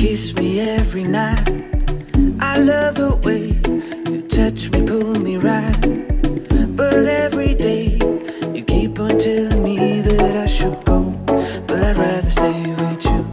kiss me every night. I love the way you touch me, pull me right. But every day you keep on telling me that I should go, but I'd rather stay with you.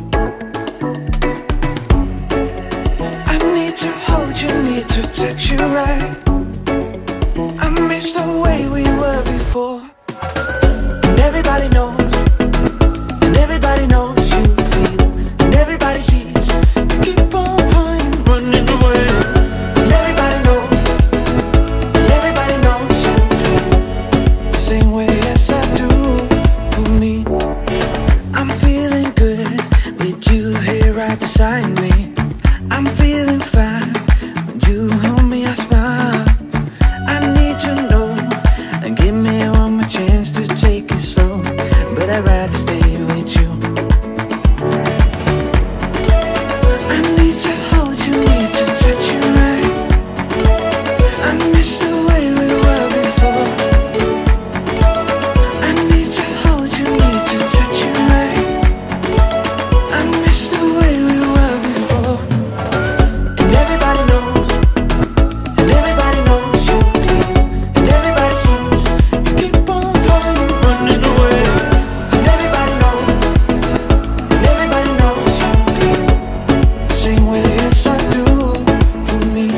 I need to hold you, need to touch you right. I miss the way we were before. And everybody knows, and everybody knows you feel, and everybody sees you keep on running away. And everybody knows, and everybody knows you feel the same way as I do for me. I'm feeling good with you here right beside me. I'm feeling fine when you hold me, I smile. I need to know and give me one more chance to take it slow, but I'd rather stay with you. I need to hold you, need to touch you right. I miss the way we were before. I need to hold you, need to touch you right. I miss the way we were before. And everybody knows, and everybody knows you feel, and everybody sees you keep on running away. And everybody knows, and everybody knows you feel the same way as I do for me.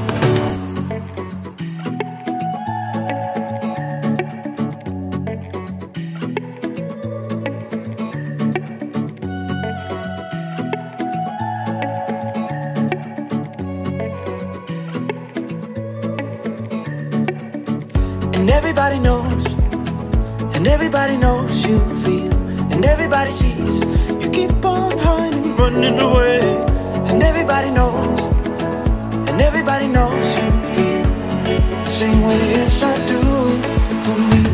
And everybody knows, and everybody knows you feel, and everybody sees you keep on running away. And everybody knows, and everybody knows you feel the same way as I do for me.